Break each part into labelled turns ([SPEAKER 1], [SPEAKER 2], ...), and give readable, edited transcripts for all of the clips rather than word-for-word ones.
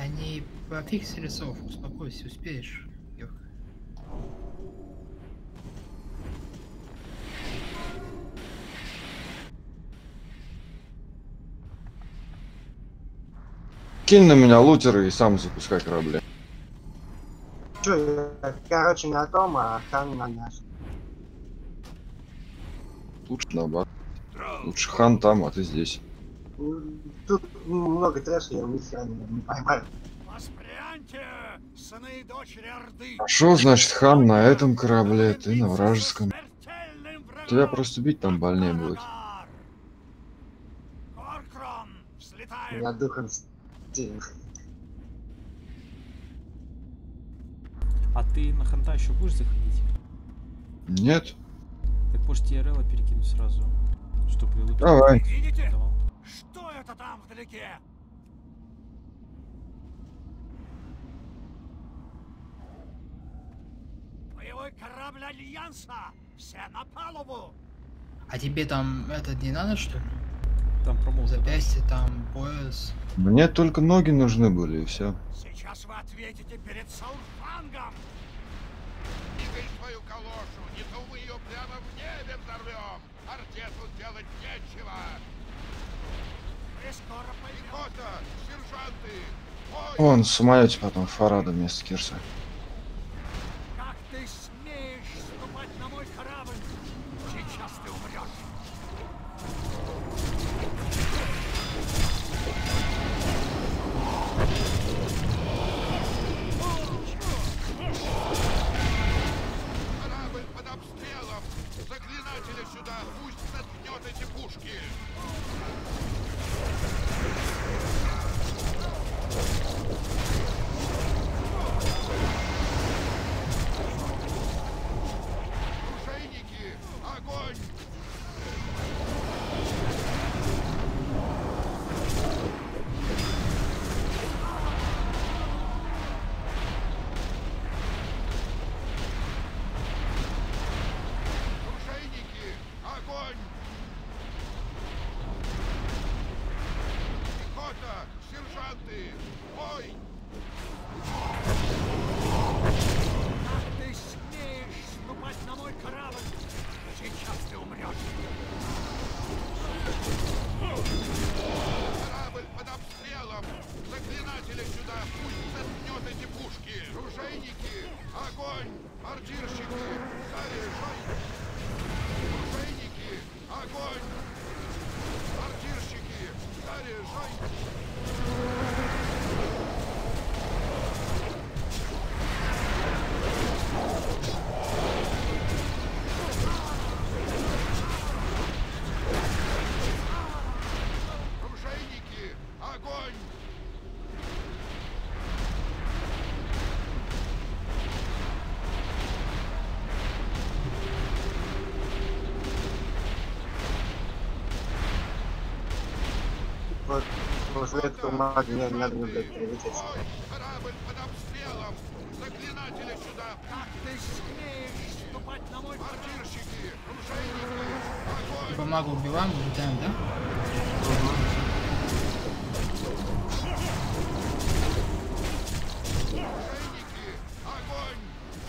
[SPEAKER 1] Они пофиксили сов, успокойся, успеешь. Ёх.
[SPEAKER 2] Кинь на меня лутеры и сам запускай корабли.
[SPEAKER 3] Чё, короче, на том, а хан на наш.
[SPEAKER 2] Лучше наоборот. Лучше хан там, а ты здесь.
[SPEAKER 3] Тут много трэша, я ни хера не поймаю.
[SPEAKER 4] Воспряньте, сыны и дочери Орды!
[SPEAKER 2] А шо значит хан на этом корабле, ты на вражеском?
[SPEAKER 4] Смертельным врагом!
[SPEAKER 2] Тебя просто бить там больнее будет.
[SPEAKER 4] Коркрон, взлетаем!
[SPEAKER 3] Я духом сильный.
[SPEAKER 5] А ты на ханта еще будешь заходить?
[SPEAKER 2] Нет?
[SPEAKER 5] Так может тебе Релла перекинуть сразу, чтобы лут
[SPEAKER 2] Давай.
[SPEAKER 4] Видите?
[SPEAKER 5] давал.
[SPEAKER 4] Что это там вдалеке? Боевой корабль Альянса! Все на палубу!
[SPEAKER 1] А тебе там этот не надо, что ли?
[SPEAKER 5] Там промол.
[SPEAKER 1] Запястье, там пояс.
[SPEAKER 2] Мне только ноги нужны были и все.
[SPEAKER 4] Сейчас вы ответите перед Саурфангом!
[SPEAKER 6] Двигай свою калошу, не то мы ее прямо в небе взорвем. Артету делать нечего.
[SPEAKER 4] Вы скоро поймете!
[SPEAKER 6] Пехота, сержанты, бой!
[SPEAKER 2] Вон, в самолете потом Фарада вместо Кирса.
[SPEAKER 4] Как ты смеешь ступать на мой корабль? Сейчас ты умрешь!
[SPEAKER 6] Корабль под обстрелом! Заклинателя сюда, пусть заткнет эти пушки! Оружейники, огонь! Оружейники, огонь! Пехота, сержанты, бой!
[SPEAKER 4] Как ты смеешь ступать на мой корабль? Сейчас ты умрешь!
[SPEAKER 6] Корабль под обстрелом! Заклинателя сюда, пусть заткнет эти пушки! Оружейники, огонь! Мортирщики, заряжай! Оружейники, огонь! Мортирщики, заряжай! Оружейники, огонь!
[SPEAKER 3] Вот после этого магния надо, блядь, прилететь.
[SPEAKER 6] Бой! Корабль под обстрелом! Заклинателя сюда!
[SPEAKER 4] Как ты смеешь ступать на мой корабль?
[SPEAKER 6] Мортирщики, оружейники, огонь!
[SPEAKER 1] Типа мага убиваем, улетаем, да?
[SPEAKER 6] Оружейники, огонь!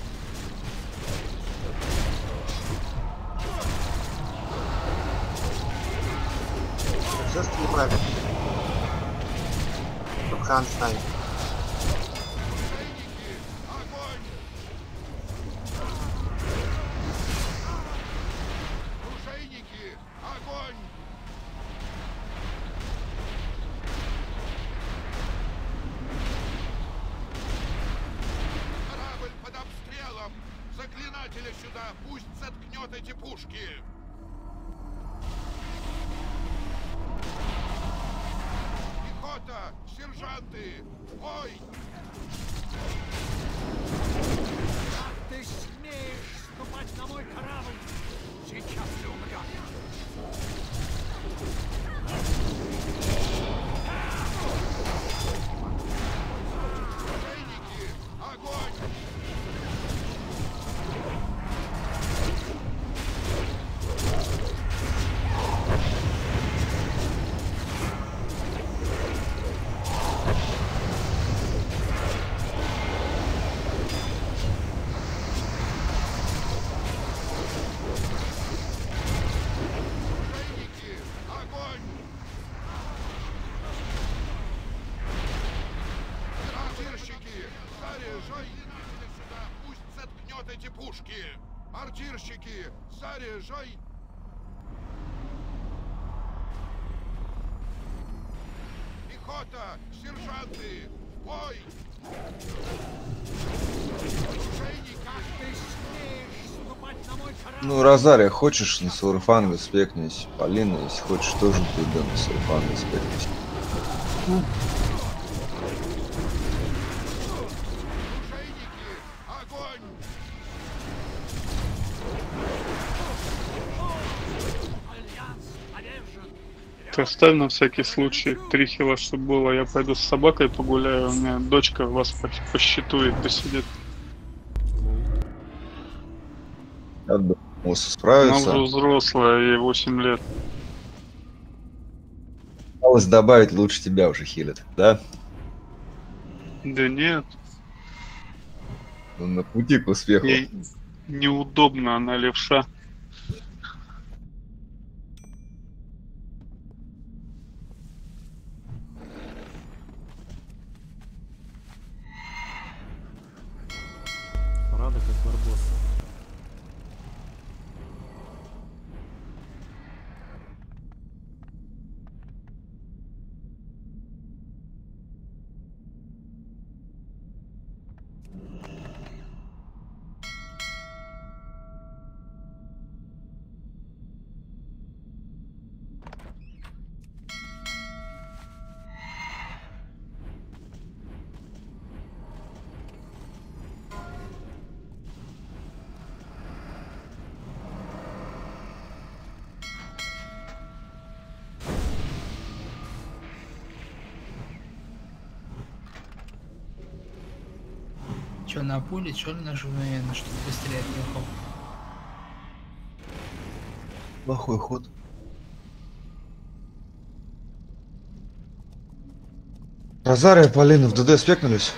[SPEAKER 3] Все правильно. Чтоб хан ставит.
[SPEAKER 6] Оружейники, огонь! Оружейники, огонь! Корабль под обстрелом! Заклинателя сюда, пусть заткнет эти пушки! Пехота, сержанты, бой!
[SPEAKER 4] Как ты смеешь ступать на мой корабль? Сейчас ты умрешь!
[SPEAKER 6] Оружейники, огонь! Артирщики, заряжай! Сюда, пусть заткнет эти пушки! Артирщики, заряжай! Пехота, сержанты, в бой!
[SPEAKER 4] Как ты смеешь ступать на мой корабль?
[SPEAKER 2] Ну, Розария, хочешь на Саурфанга спекнись? Полина, если хочешь, тоже ты да на Саурфанга спекнись.
[SPEAKER 6] Оружейники, огонь!
[SPEAKER 4] Альянс повержен.
[SPEAKER 7] Ты оставь на всякий случай 3 хила, чтобы было. Я пойду с собакой погуляю. У меня дочка вас посчитует, посидит.
[SPEAKER 2] Я думаю,
[SPEAKER 7] Она
[SPEAKER 2] справится.
[SPEAKER 7] уже взрослая, ей 8 лет.
[SPEAKER 2] Осталось добавить, лучше тебя уже хилит, да?
[SPEAKER 7] Да нет,
[SPEAKER 2] Ну, на пути к успеху.
[SPEAKER 7] ей неудобно, она левша.
[SPEAKER 5] Рада как Барбос.
[SPEAKER 1] Чё, на пуле, чё ли нажимаю, наверное, чтобы быстрее отъехал?
[SPEAKER 2] Плохой ход. Розария, Полина в ДД спекнулись?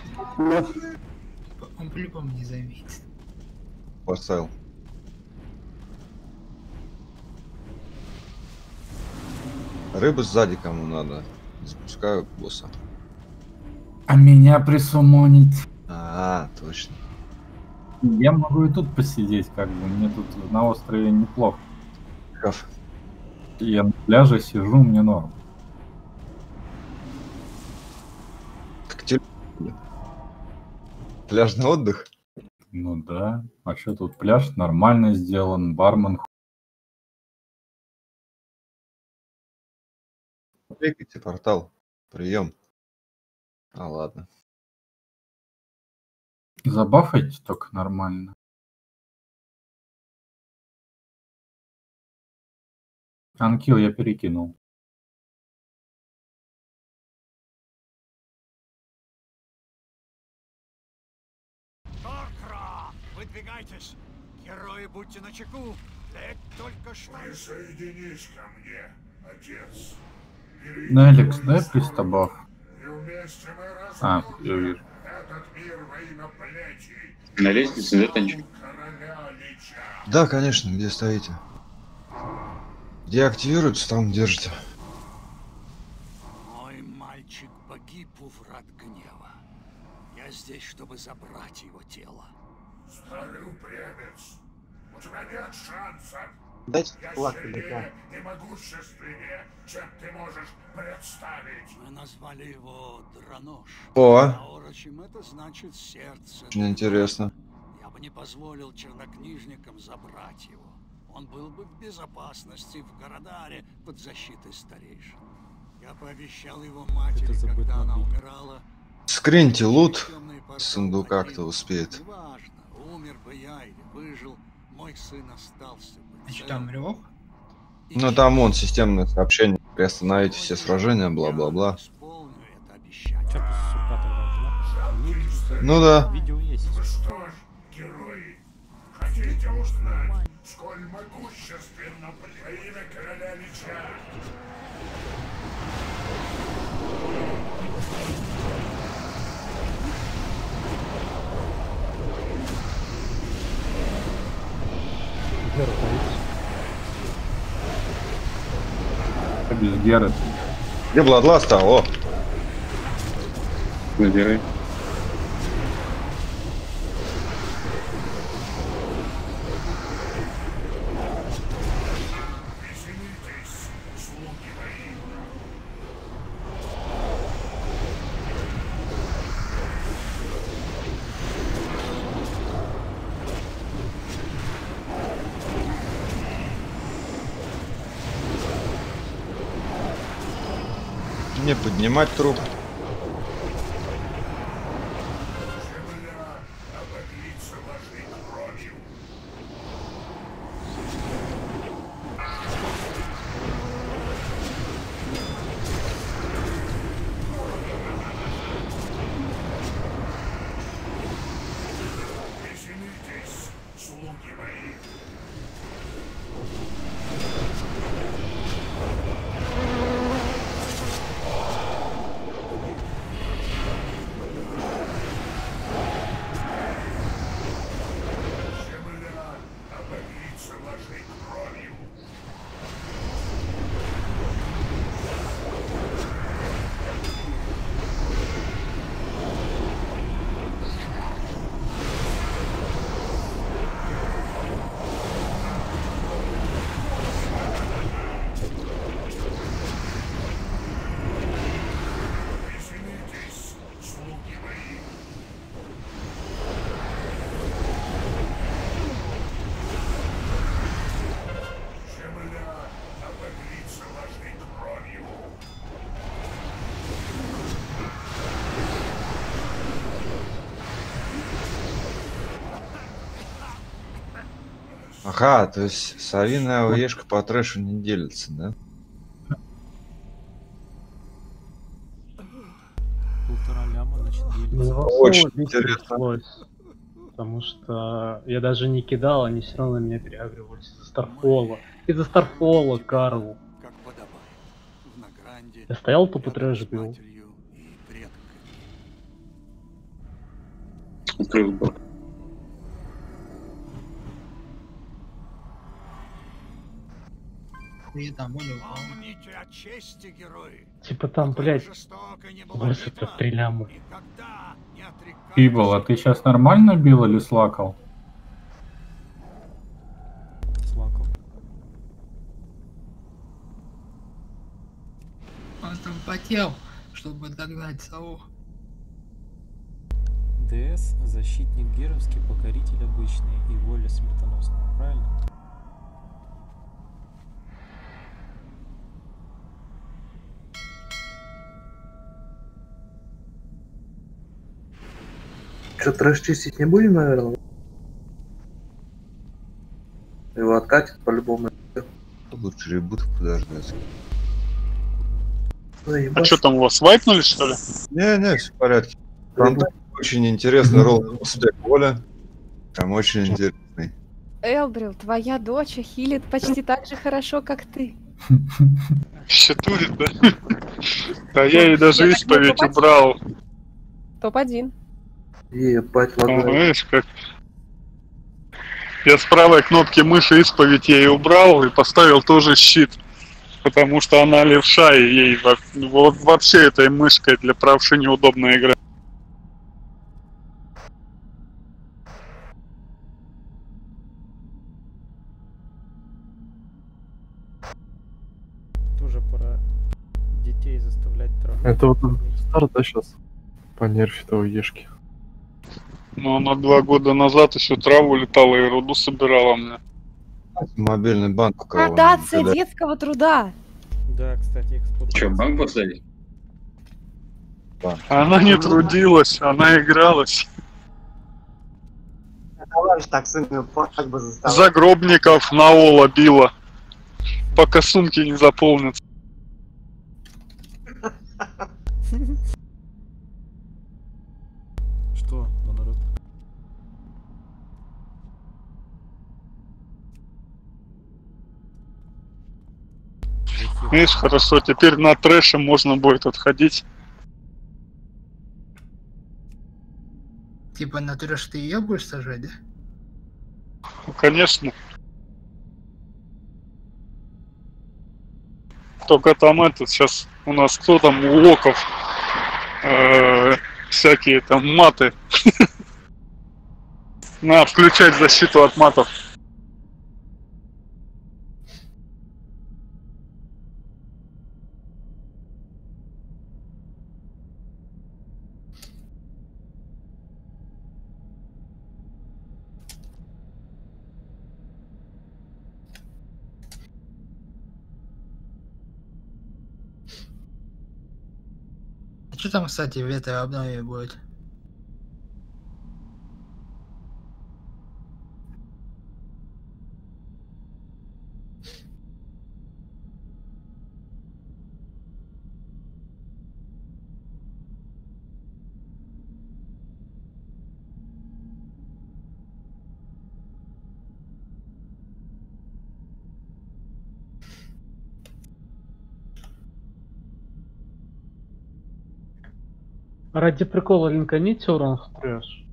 [SPEAKER 1] Он по-любому не заметит.
[SPEAKER 2] Поставил. Рыбы сзади кому надо. Запускаю босса.
[SPEAKER 8] А меня присумонить.
[SPEAKER 2] Точно.
[SPEAKER 8] Я могу и тут посидеть, как бы. Мне тут на острове неплохо.
[SPEAKER 2] Каф.
[SPEAKER 8] Я на пляже сижу, мне норм.
[SPEAKER 2] Как пляжный отдых?
[SPEAKER 8] Ну да. А что тут пляж нормально сделан, бармен.
[SPEAKER 2] Кликайте портал. Прием. Ладно.
[SPEAKER 8] Забафайте только нормально. Анкил я перекинул.
[SPEAKER 4] Торкра, выдвигайтесь. Герои, будьте начеку. Ледь только что.
[SPEAKER 6] Присоединись ко мне, отец.
[SPEAKER 8] Неликс, дай пристабаф.
[SPEAKER 6] И вместе мы
[SPEAKER 8] Я
[SPEAKER 6] разрушим
[SPEAKER 8] вижу.
[SPEAKER 6] этот мир во имя плети.
[SPEAKER 9] На лестнице, да, Танчик?
[SPEAKER 6] Короля Лича.
[SPEAKER 2] Да, конечно, где стоите? Где активируется, там держите.
[SPEAKER 4] Мой мальчик погиб у врат гнева. Я здесь, чтобы забрать его тело.
[SPEAKER 6] Старый упрямец. У тебя нет шансов.
[SPEAKER 3] Дайте
[SPEAKER 6] Я
[SPEAKER 3] флаг
[SPEAKER 6] сильнее
[SPEAKER 3] языка.
[SPEAKER 6] и могущественнее, чем ты можешь представить.
[SPEAKER 4] Мы назвали его Дранош.
[SPEAKER 2] О,
[SPEAKER 4] На орочем это значит сердце.
[SPEAKER 2] очень интересно.
[SPEAKER 4] Я бы не позволил чернокнижникам забрать его. Он был бы в безопасности в Городаре под защитой старейшин. Я пообещал его матери,
[SPEAKER 5] забыть
[SPEAKER 4] когда она
[SPEAKER 5] набить.
[SPEAKER 4] умирала.
[SPEAKER 2] Скриньте лут.
[SPEAKER 4] темный портал
[SPEAKER 2] С сундука
[SPEAKER 4] покинул.
[SPEAKER 2] кто успеет.
[SPEAKER 4] Неважно, умер бы я или выжил, мой сын остался бы.
[SPEAKER 1] А что там, рёв?
[SPEAKER 2] Ну там вон системное сообщение. Приостановите все сражения, бла-бла-бла.
[SPEAKER 4] Исполню это обещание.
[SPEAKER 5] Чё ты, сука, тогда, да?
[SPEAKER 2] Ну да.
[SPEAKER 5] Видео есть.
[SPEAKER 6] Что ж, герои, хотите узнать, сколь могущественно во имя короля Лича?
[SPEAKER 8] Без Геры.
[SPEAKER 2] Где Бладласт-то? О!
[SPEAKER 9] Забирай.
[SPEAKER 2] Не поднимать труп. Ага, то есть совиная ОЕшка по трэшу не делится, да?
[SPEAKER 5] 1,5 ляма, значит,
[SPEAKER 10] Мне
[SPEAKER 5] делится.
[SPEAKER 2] Очень
[SPEAKER 10] бить
[SPEAKER 2] интересно.
[SPEAKER 10] пришлось, потому что я даже не кидал, они все равно на меня переагривались из-за Старфола. Из-за Старфола, Карл.
[SPEAKER 4] Как подобает. В Награнде
[SPEAKER 10] Я стоял, тупо
[SPEAKER 4] рядом с
[SPEAKER 10] трэш бил.
[SPEAKER 4] матерью и предками.
[SPEAKER 9] Открыл бок.
[SPEAKER 1] Ты там более
[SPEAKER 4] Помните о чести, герои.
[SPEAKER 10] Типа там, блядь,
[SPEAKER 4] Жестоко не была
[SPEAKER 10] 83 ляма.
[SPEAKER 4] никогда не отрекались
[SPEAKER 8] Пибл, а ты сейчас нормально бил или слакал?
[SPEAKER 5] Слакал.
[SPEAKER 1] Он там потел, чтобы догнать сову.
[SPEAKER 5] ДС, защитник геровский, покоритель обычный и воля смертоносная, правильно?
[SPEAKER 11] Что, трэш чистить не будем, наверное? Его откатит по-любому.
[SPEAKER 2] Лучше ребутов подождать.
[SPEAKER 7] А что там у вас, вайпнули, что ли?
[SPEAKER 2] Не, все в порядке. Там очень интересный ролл воля. Там очень интересный.
[SPEAKER 12] Элбрил, твоя дочь хилит почти так же хорошо, как ты.
[SPEAKER 7] Щитурит, да? Да я ей даже исповедь убрал.
[SPEAKER 12] Топ-1.
[SPEAKER 11] Ебать,
[SPEAKER 7] Ну,
[SPEAKER 11] ладно.
[SPEAKER 7] знаешь, как... Я с правой кнопки мыши исповедь ей убрал и поставил тоже щит. Потому что она левша, и ей вот вообще этой мышкой для правши неудобно играть.
[SPEAKER 5] Тоже пора детей заставлять травмировать.
[SPEAKER 13] Это вот старт, да, сейчас? По нерфе-то ешки.
[SPEAKER 7] Но она 2 года назад еще траву летала и руду собирала мне.
[SPEAKER 2] Мобильный банк у кого?
[SPEAKER 12] Градация детского труда.
[SPEAKER 5] Да, кстати, эксплуатация.
[SPEAKER 9] Че, банк поставить?
[SPEAKER 7] Она не трудилась, она игралась.
[SPEAKER 3] Товарищ так сильно как бы заставил.
[SPEAKER 7] Загробников на Ола била. Пока сумки не заполнятся.
[SPEAKER 5] Что, народ?
[SPEAKER 7] Видишь, хорошо, теперь на трэше можно будет отходить.
[SPEAKER 1] Типа на трэш ты ее будешь сажать, да?
[SPEAKER 7] Ну, конечно. Только там этот сейчас у нас кто там у локов всякие там маты. Надо включать защиту от матов.
[SPEAKER 1] А что там, кстати, в этой обнове будет?
[SPEAKER 10] Ради прикола линканите урон в трэш.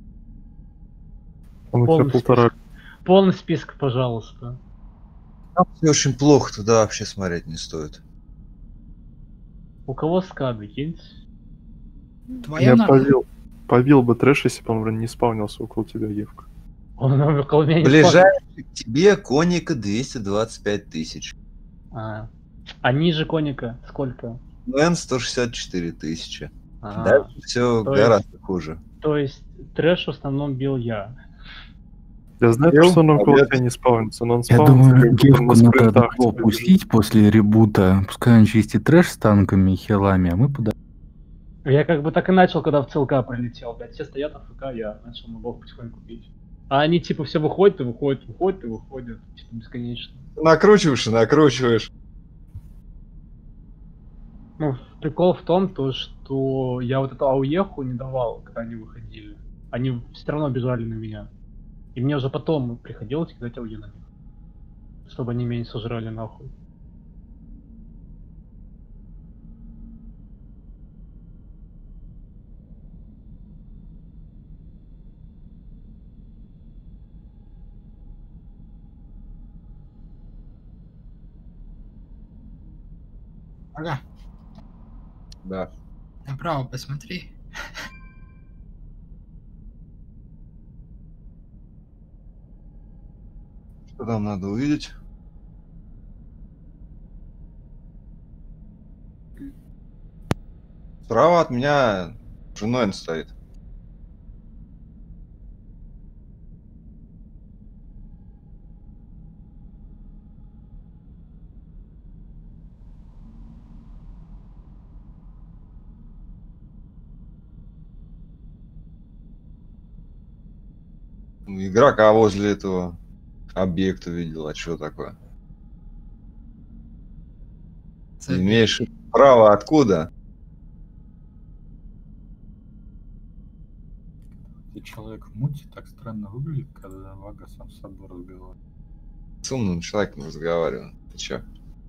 [SPEAKER 13] Он у тебя полтора.
[SPEAKER 10] Полный список, пожалуйста.
[SPEAKER 2] Там все очень плохо, туда вообще смотреть не стоит.
[SPEAKER 10] У кого скады, киньте?
[SPEAKER 1] Твоя
[SPEAKER 13] Я
[SPEAKER 1] нахуй.
[SPEAKER 13] повил бы трэш, если бы он не спавнился около тебя, Евка.
[SPEAKER 10] Он около меня не
[SPEAKER 2] Ближайший к тебе коника 225 тысяч.
[SPEAKER 10] А ниже коника сколько?
[SPEAKER 2] Мэн 164 тысячи.
[SPEAKER 10] Ага.
[SPEAKER 2] Дальше все
[SPEAKER 10] То
[SPEAKER 2] гораздо хуже.
[SPEAKER 10] То есть трэш в основном бил я.
[SPEAKER 13] Я знаю, что он около тебя не спавнится, но он
[SPEAKER 14] Я
[SPEAKER 13] спавнится
[SPEAKER 14] думаю,
[SPEAKER 13] как будто
[SPEAKER 14] Гевку
[SPEAKER 13] на
[SPEAKER 14] надо
[SPEAKER 13] спринтах.
[SPEAKER 14] одного пустить после ребута. Пускай он чистит трэш с танками и хилами, а мы подо...
[SPEAKER 10] Я как бы так и начал, когда в ЦЛК прилетел. Блядь, все стоят АФК, я начал мобов потихоньку бить. А они типа все выходят и выходят, выходят и выходят. Типа бесконечно.
[SPEAKER 2] Накручиваешь и накручиваешь.
[SPEAKER 10] Ну, прикол в том, то, что я вот эту ауеху не давал, когда они выходили. Они все равно бежали на меня. И мне уже потом приходилось кидать ауе на них. Чтобы они меня не сожрали нахуй.
[SPEAKER 1] Ага,
[SPEAKER 2] Да.
[SPEAKER 1] направо посмотри.
[SPEAKER 2] Что там надо увидеть? Справа от меня женой стоит. Игрока возле этого объекта видел, а что такое? Ты имеешь право откуда?
[SPEAKER 8] И человек в муте так странно выглядит, когда Вага сам с собой разговаривает.
[SPEAKER 2] С умным человеком разговариваю. Ты чё?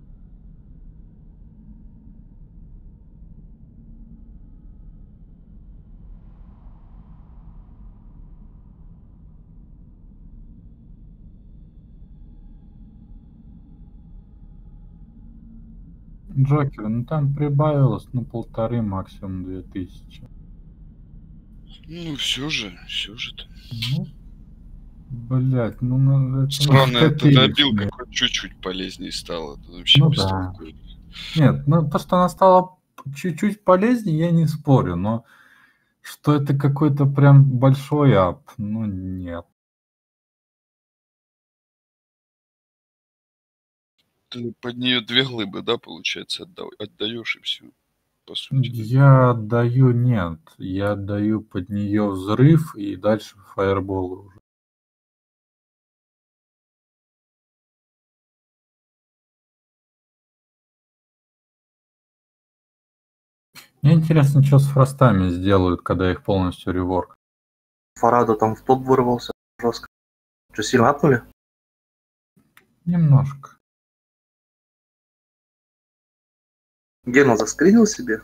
[SPEAKER 8] Джокер, ну там прибавилось, ну 1500, максимум 2000.
[SPEAKER 6] Ну, все же -то.
[SPEAKER 8] Ну, блять, ну это
[SPEAKER 6] Странно, это добил,
[SPEAKER 8] копеечные.
[SPEAKER 6] как чуть-чуть полезнее стало. Это вообще
[SPEAKER 8] Ну
[SPEAKER 6] без
[SPEAKER 8] да.
[SPEAKER 6] толку.
[SPEAKER 8] Нет, ну то, что она стала чуть-чуть полезнее, я не спорю, но что это какой-то прям большой ап, ну нет.
[SPEAKER 6] Ты под нее 2 глыбы, да, получается, отдаешь и все. По сути.
[SPEAKER 8] Я отдаю, нет, я отдаю под нее взрыв и дальше фаерболы уже. Мне интересно, что с фростами сделают, когда их полностью реворк.
[SPEAKER 11] Фарада там в топ вырвался жестко. Что, сильно апнули?
[SPEAKER 8] Немножко.
[SPEAKER 11] Гена заскринил себе?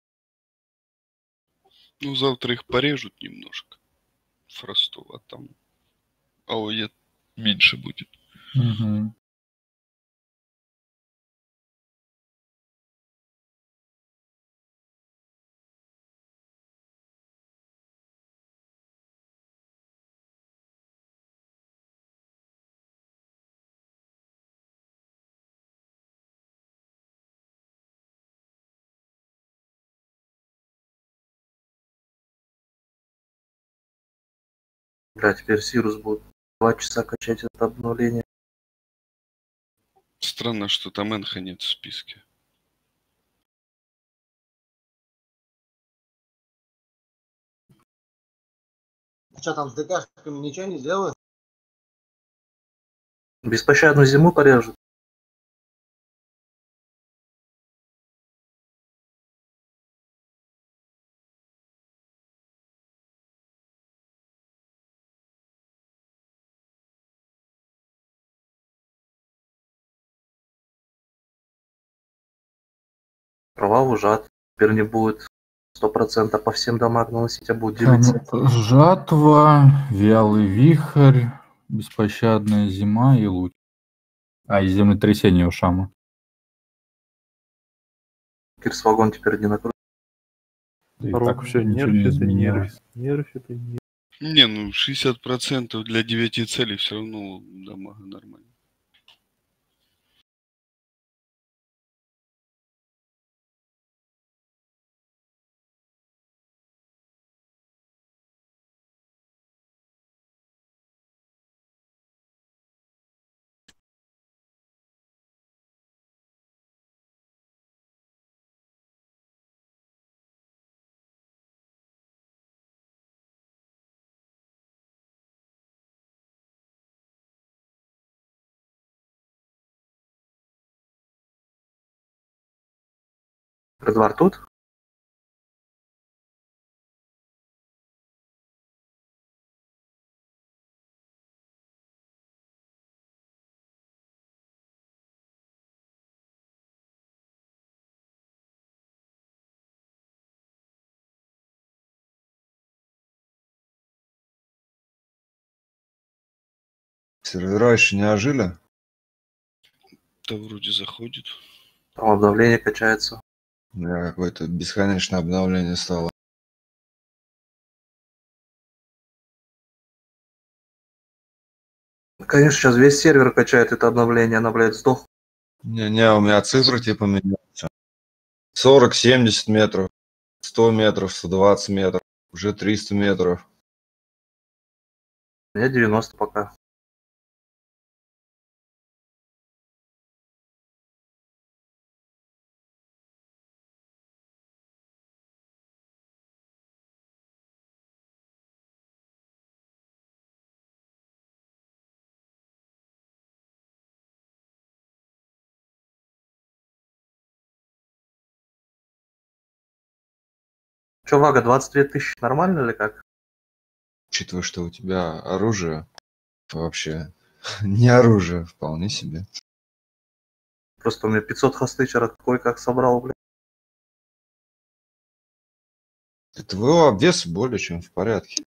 [SPEAKER 6] Ну, завтра их порежут немножко. Фростов, а там АОЕ меньше будет.
[SPEAKER 8] Угу.
[SPEAKER 11] Бля, теперь Сирус будет 2 часа качать это обновление.
[SPEAKER 15] Странно, что там Энха нет в списке.
[SPEAKER 3] Что там с ДКшками ничего не сделают?
[SPEAKER 11] Беспощадную зиму порежут. Провал ужат. Теперь не будет 100% по всем дамаг наносить, а будет
[SPEAKER 14] Там
[SPEAKER 11] делиться.
[SPEAKER 14] жатва, вялый вихрь, беспощадная зима и луч. А, и землетрясение у Шама.
[SPEAKER 11] Кирсвагон теперь не накроет.
[SPEAKER 14] Да и
[SPEAKER 13] Рок
[SPEAKER 14] так
[SPEAKER 13] все
[SPEAKER 14] ничего не
[SPEAKER 13] нерфит и
[SPEAKER 14] изменилось.
[SPEAKER 13] нерфит и нерфит.
[SPEAKER 15] Не, ну 60% для 9 целей все равно дамага нормально.
[SPEAKER 11] Эдвард тут?
[SPEAKER 2] Сервера еще не ожили?
[SPEAKER 15] Да вроде заходит.
[SPEAKER 11] Там обновление качается.
[SPEAKER 2] У меня какое-то бесконечное обновление стало.
[SPEAKER 11] Конечно, сейчас весь сервер качает это обновление, она, блядь, сдох.
[SPEAKER 2] Не, у меня цифры типа меняются. 40-70 метров, 100 метров, 120 метров, уже 300 метров.
[SPEAKER 11] У меня 90 пока. Че, Вага, 22 тысячи нормально или как?
[SPEAKER 2] Учитывая, что у тебя оружие вообще не оружие, вполне себе.
[SPEAKER 11] Просто у меня 500 хосты вчера кое-как собрал, блядь.
[SPEAKER 2] Твоего обвеса более чем в порядке.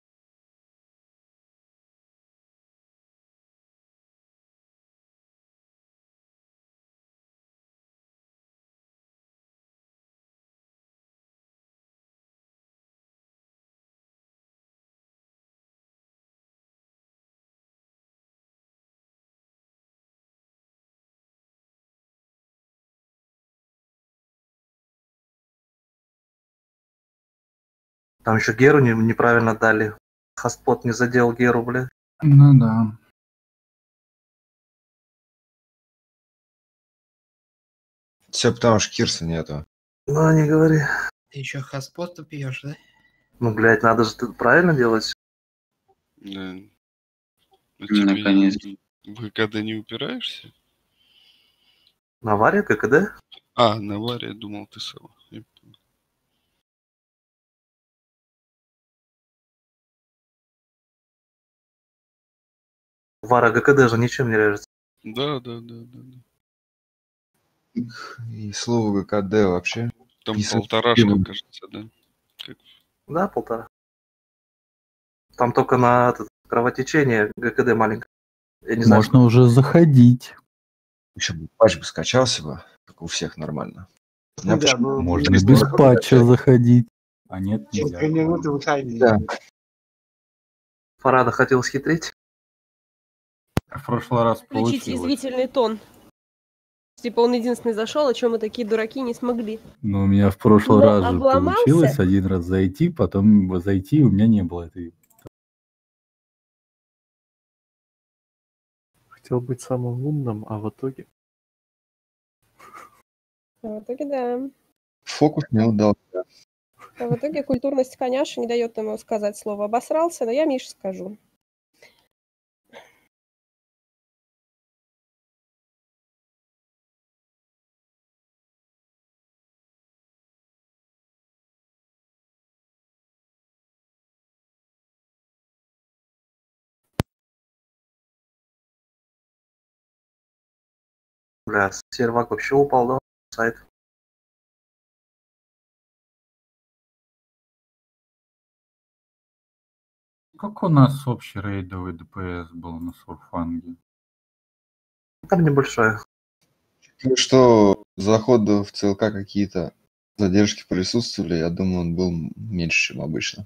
[SPEAKER 11] Там еще Геру неправильно дали. Хостпот не задел Геру, блядь.
[SPEAKER 14] Ну да.
[SPEAKER 2] Все потому, что Кирса нету.
[SPEAKER 11] Ну, не говори.
[SPEAKER 1] Ты еще хаспота пьешь, да?
[SPEAKER 11] Ну, блядь, надо же правильно делать.
[SPEAKER 15] Да.
[SPEAKER 9] Наконец.
[SPEAKER 15] В КД не упираешься?
[SPEAKER 11] На Варе ККД?
[SPEAKER 15] А, на Варе, я думал, ты сама.
[SPEAKER 11] Вара ГКД же ничем не режется.
[SPEAKER 15] Да.
[SPEAKER 2] И слово ГКД вообще.
[SPEAKER 15] Там
[SPEAKER 2] не
[SPEAKER 15] полторашка,
[SPEAKER 2] совсем.
[SPEAKER 15] кажется, да? Как...
[SPEAKER 11] Да, 1,5. Там только на этот, кровотечение ГКД маленькое. Я не знаю,
[SPEAKER 14] Можно уже заходить.
[SPEAKER 2] Еще бы патч бы скачался бы, как у всех нормально. У меня
[SPEAKER 3] Да,
[SPEAKER 2] почему-
[SPEAKER 3] ну,
[SPEAKER 14] Можно без патча заходить. А нет,
[SPEAKER 3] Через
[SPEAKER 14] нельзя.
[SPEAKER 3] 3 минуты выходить.
[SPEAKER 2] Да.
[SPEAKER 11] Фарада хотел схитрить.
[SPEAKER 14] В прошлый раз
[SPEAKER 16] Включить
[SPEAKER 14] получилось.
[SPEAKER 16] язвительный тон. Типа он единственный зашел, а чем мы такие дураки не смогли.
[SPEAKER 14] Но у меня в прошлый
[SPEAKER 16] Но
[SPEAKER 14] раз же
[SPEAKER 16] обломался.
[SPEAKER 14] получилось один раз зайти, потом зайти, у меня не было этой
[SPEAKER 13] Хотел быть самым умным, а в итоге...
[SPEAKER 16] А в итоге, да.
[SPEAKER 2] Фокус не удался.
[SPEAKER 16] А в итоге культурность коняши не дает ему сказать слово «обосрался», но я Мише скажу.
[SPEAKER 11] Бля, сервак вообще упал, да? Сайт.
[SPEAKER 8] Как у нас общий рейдовый ДПС был на Сурфанге?
[SPEAKER 11] Там небольшая.
[SPEAKER 2] Ну что, заходы в ЦЛК какие-то задержки присутствовали, я думаю, он был меньше, чем обычно.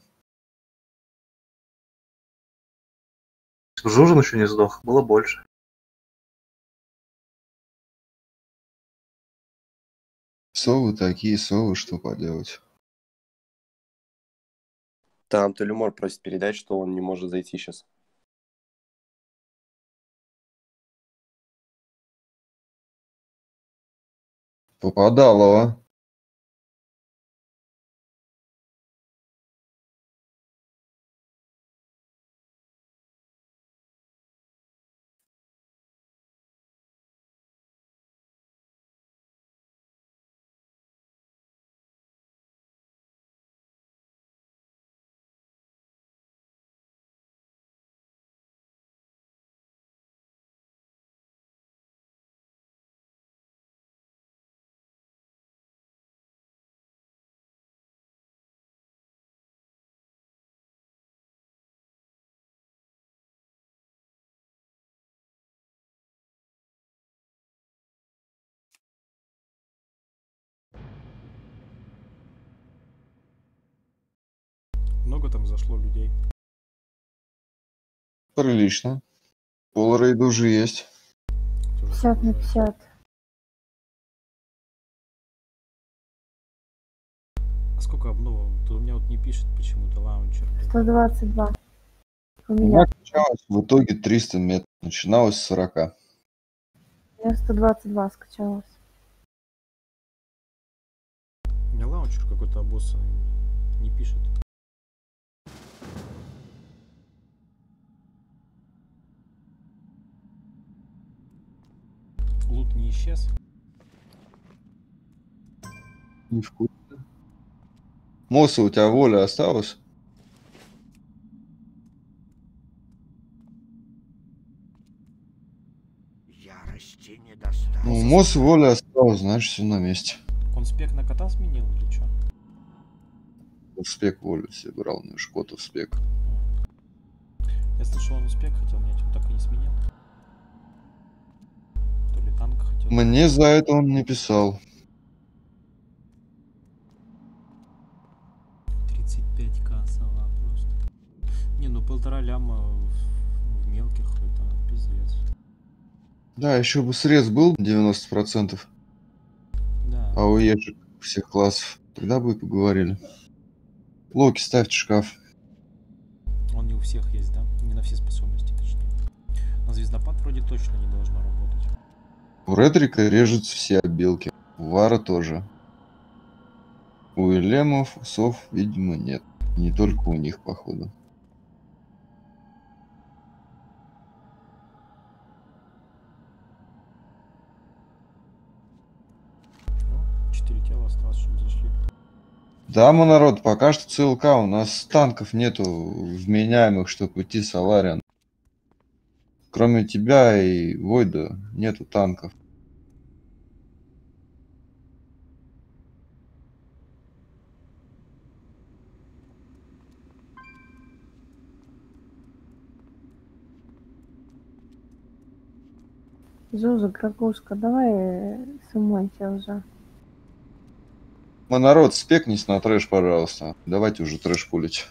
[SPEAKER 11] Жужин еще не сдох, было больше.
[SPEAKER 2] Совы такие совы, что поделать.
[SPEAKER 17] Там Толюмор просит передать, что он не может зайти сейчас.
[SPEAKER 2] Попадалово.
[SPEAKER 5] Много там зашло людей?
[SPEAKER 2] Прилично. Полрейда уже есть.
[SPEAKER 12] 50 на 50.
[SPEAKER 5] А сколько обнова? Тут у меня вот не пишет почему-то лаунчер.
[SPEAKER 12] 122. У
[SPEAKER 2] У
[SPEAKER 12] меня.
[SPEAKER 2] меня скачалось в итоге 300 метров. Начиналось с 40.
[SPEAKER 12] У меня 122 скачалось.
[SPEAKER 5] У меня лаунчер какой-то обоссанный. Не пишет. Лут не исчез.
[SPEAKER 2] Не в курсе. Мосса, у тебя воля осталась?
[SPEAKER 6] Ярости не достаточно.
[SPEAKER 2] Ну, Мосса воля осталась, значит, все на месте.
[SPEAKER 5] Он спек на кота сменил или что?
[SPEAKER 2] В спек волю себе брал, не шкота в спек.
[SPEAKER 5] Я слышал, он спек хотел менять, он так и не сменил. То ли танк хотел.
[SPEAKER 2] Мне за это он не писал.
[SPEAKER 5] 35к сова просто. Не, ну 1,5 ляма в мелких, это пиздец.
[SPEAKER 2] Да, еще бы срез был 90%.
[SPEAKER 5] Да.
[SPEAKER 2] А у ешек всех классов. Тогда бы и поговорили. Локи ставьте шкаф.
[SPEAKER 5] Он не у всех есть, да? Не на все способности, точнее. На звездопад вроде точно не должно работать.
[SPEAKER 2] У Ретрика режутся все обилки. У Вара тоже. У Элемов, сов, видимо, нет. Не только у них, походу.
[SPEAKER 5] Ну, 4 тела осталось, чтобы зашли.
[SPEAKER 2] Да, мы народ, пока что ЦЛК, у нас танков нету вменяемых, чтобы идти Солариан. Кроме тебя и Войда нету танков.
[SPEAKER 12] Зуза, Кракушка, давай суммайся уже.
[SPEAKER 2] Мы народ, спекнись на трэш, пожалуйста. Давайте уже трэш пулить.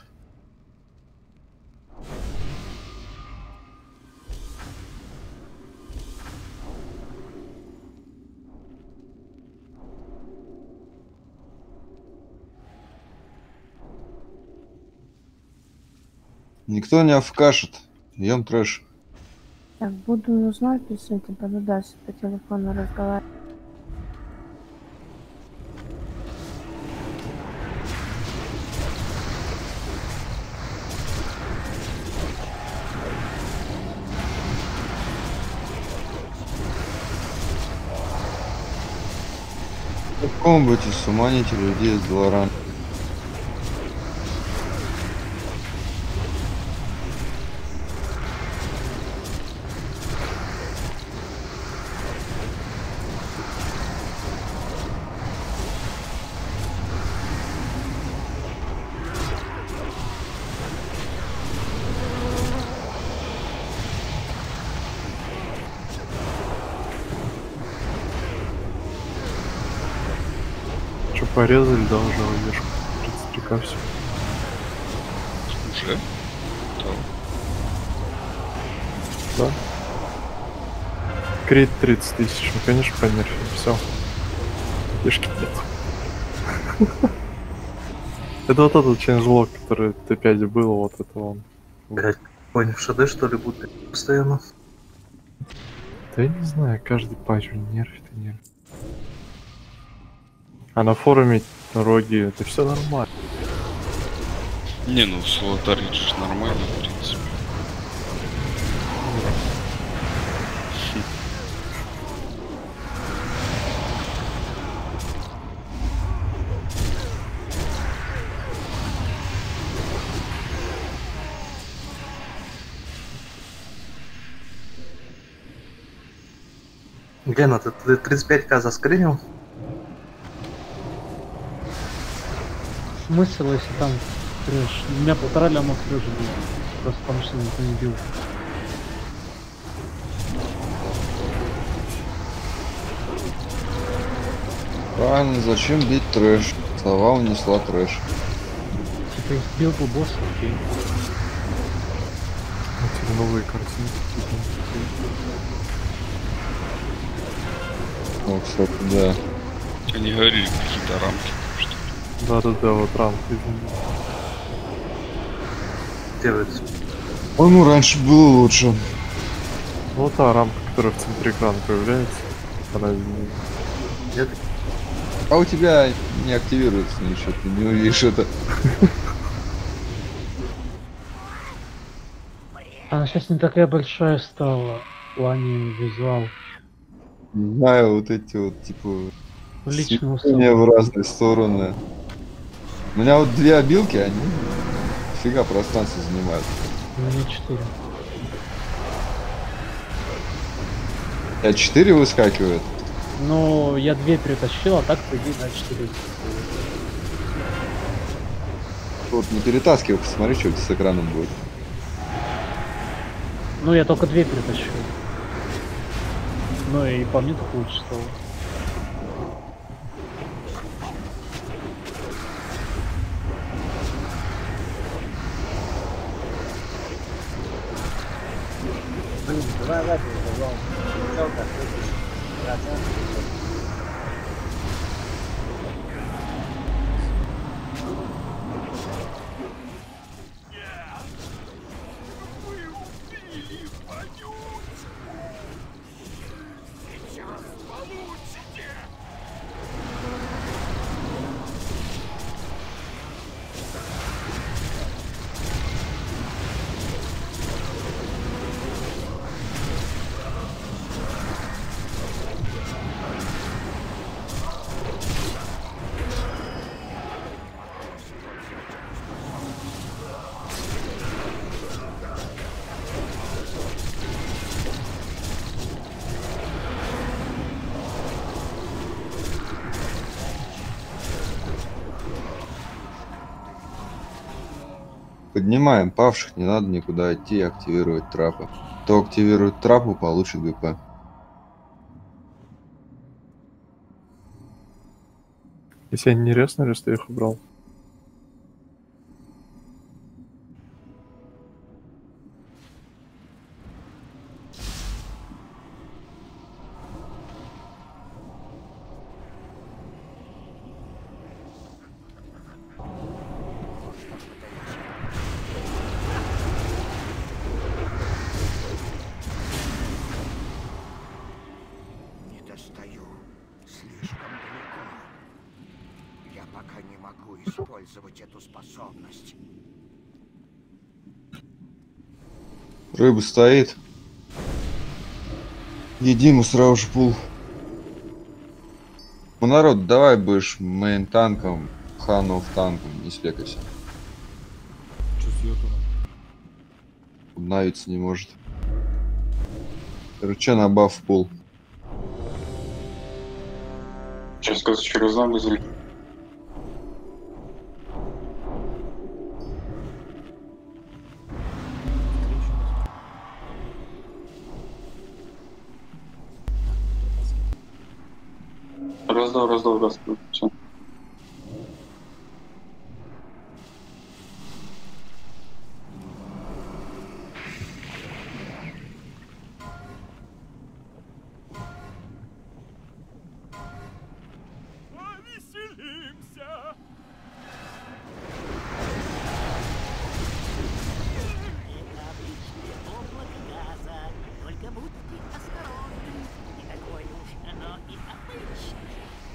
[SPEAKER 2] Никто не овкашет. Ем трэш.
[SPEAKER 18] Так, буду нужна, пишите, буду дальше по телефону разговаривать.
[SPEAKER 2] В комбате суманите людей с двора.
[SPEAKER 13] Что, порезали, да, уже вешку? 33к все.
[SPEAKER 15] Уже?
[SPEAKER 13] Да. Крит 30 тысяч, ну конечно понерфили, все. Ешки нет. Это вот этот чейнджлог, который в Т5 был, вот это он.
[SPEAKER 11] Блять, конь в ШД что ли будет постоянно?
[SPEAKER 13] Да я не знаю, каждый патч нервит и нервит. А на форуме роги, это все нормально.
[SPEAKER 15] Не, ну в Солотаре же нормально, в принципе.
[SPEAKER 11] Гена, ты 35к заскринил?
[SPEAKER 10] Смысл, если там трэш? У меня 1,5 ляма трэша было. Просто потому что никто не бил.
[SPEAKER 2] Правильно, зачем бить трэш? Сова унесла трэш.
[SPEAKER 10] Типа их бил был босс, окей.
[SPEAKER 13] Эти новые картинки.
[SPEAKER 2] Ну, кстати, да.
[SPEAKER 15] Они говорили какие-то рамки.
[SPEAKER 13] Да, вот рамки.
[SPEAKER 11] Делается.
[SPEAKER 2] Ну, раньше было лучше.
[SPEAKER 13] Вот та рамка, которая в центре экрана появляется. Она...
[SPEAKER 11] Нет.
[SPEAKER 2] А у тебя не активируется ничего, ты не увидишь это.
[SPEAKER 10] Она сейчас не такая большая стала в плане визуал.
[SPEAKER 2] Не знаю, вот эти вот, типа,
[SPEAKER 10] Личного
[SPEAKER 2] свечения в разные стороны. У меня вот 2 обилки, они фига пространства занимают.
[SPEAKER 10] У меня 4.
[SPEAKER 2] А 4 выскакивает?
[SPEAKER 10] Ну, я 2 перетащил, а так, по идее, на 4.
[SPEAKER 2] Вот не перетаскивай, посмотри, что с экраном будет.
[SPEAKER 10] Ну, я только 2 перетащил. Ну и по мне так лучше стало.
[SPEAKER 19] Блин, давай ладно,
[SPEAKER 2] Поднимаем павших, не надо никуда идти активировать трапы. Кто активирует трапу, получит ГП.
[SPEAKER 13] Если они не резнули, что я их убрал.
[SPEAKER 4] использовать эту способность.
[SPEAKER 2] Рыба стоит. Едим и сразу же пул. Ну, народ, давай будешь мейн танком, Ханов танком, не спекайся.
[SPEAKER 5] Что с Йотуном?
[SPEAKER 2] Обновиться не может. Короче, на баф в пул.
[SPEAKER 7] Сейчас сказочку раздам быстрее. Раздал. Все.
[SPEAKER 6] Повеселимся!
[SPEAKER 20] Только будьте осторожны, не такое уж оно и обычное.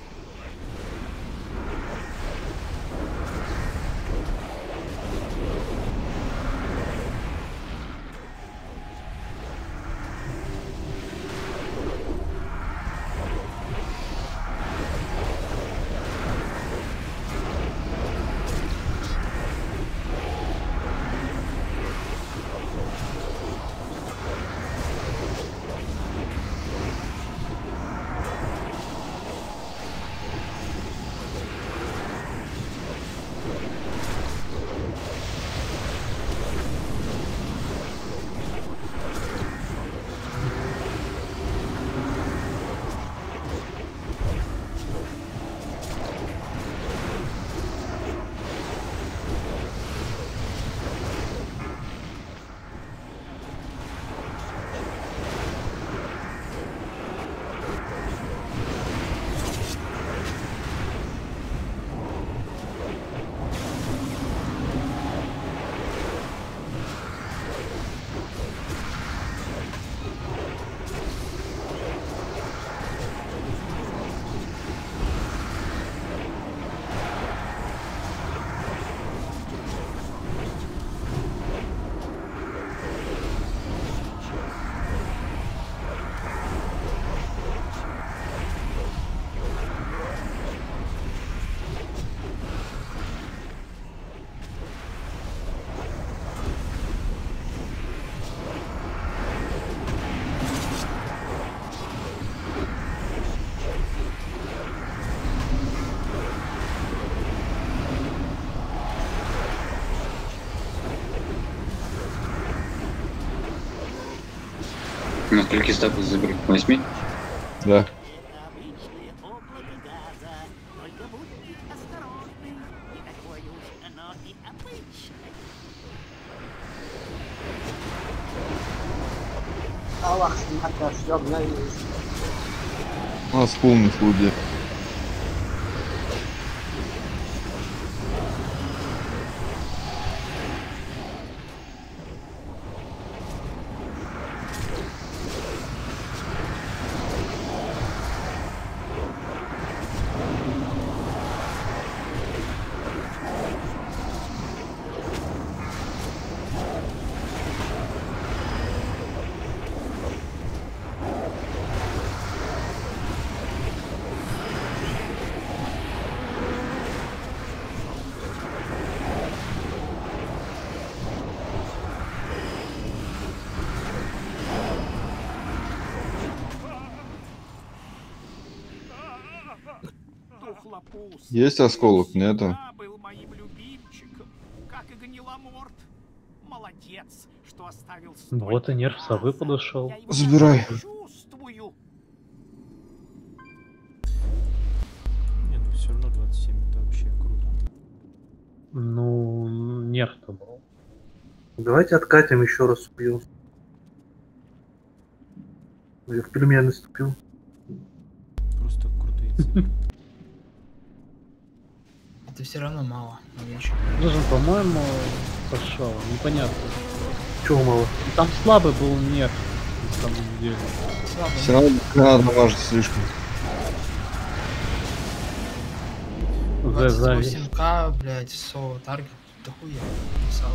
[SPEAKER 9] На сколько статус забрать? 8?
[SPEAKER 2] Да.
[SPEAKER 19] Аллах, смотря, все обновилось.
[SPEAKER 2] У нас полный флуде. Есть осколок? Нету.
[SPEAKER 20] Был моим любимчиком, как и Гниломорт. Молодец, что оставил.
[SPEAKER 10] Вот и нерв совы подошел.
[SPEAKER 2] Забирай.
[SPEAKER 20] Чувствую.
[SPEAKER 5] Не, ну все равно 27 это вообще круто.
[SPEAKER 10] Ну, нерв-то был.
[SPEAKER 11] Давайте откатим еще раз убьем. Я в пельмени наступил.
[SPEAKER 5] Просто крутые цели.
[SPEAKER 1] Это все равно мало. Меньше.
[SPEAKER 10] Должен, по-моему, пошел. Непонятно.
[SPEAKER 11] Чего мало?
[SPEAKER 10] Там слабый был нерв, на самом деле.
[SPEAKER 2] Все равно граната дамажит слишком.
[SPEAKER 10] Завис.
[SPEAKER 1] 28к СЛК, блядь, соло, таргет, дохуя писал.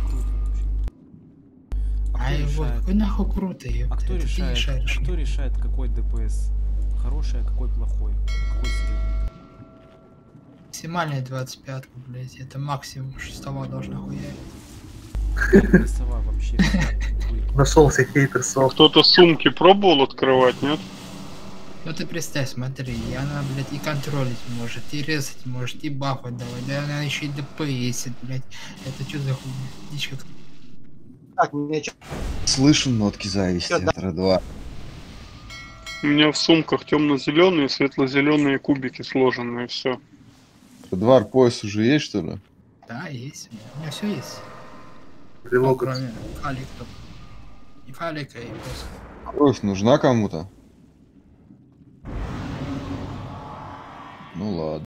[SPEAKER 1] А его какой нахуй круто,
[SPEAKER 5] А кто решает, какой ДПС хороший, а какой плохой? Какой средний?
[SPEAKER 1] Максимальная 25, блядь, это максимум 6 должна хуярить.
[SPEAKER 5] Сова вообще.
[SPEAKER 11] Нашелся хейтер сов.
[SPEAKER 7] Кто-то сумки пробовал открывать, нет?
[SPEAKER 1] Ну ты представь, смотри, и она, блядь, и контролить может, и резать может, и бафать давать, да она еще и ДПСит, блядь. Это что за хуйня? Дичь как...
[SPEAKER 3] Так, мне чё?
[SPEAKER 2] Слышу нотки зависти от Р2.
[SPEAKER 7] У меня в сумках темно-зеленые, светло-зеленые кубики сложенные, все.
[SPEAKER 2] Р2 пояс уже есть, что ли?
[SPEAKER 1] Да, есть, у меня все есть.
[SPEAKER 11] Ну,
[SPEAKER 1] кроме фалик только. И фалика, и просто.
[SPEAKER 2] Кровь нужна кому-то? Ну ладно.